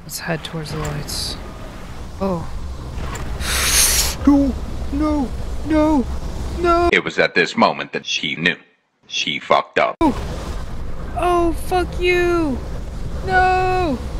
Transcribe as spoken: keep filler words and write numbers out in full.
Let's head towards the lights. Oh. No! No! No! No! It was at this moment that she knew. She fucked up. Oh, oh fuck you! No!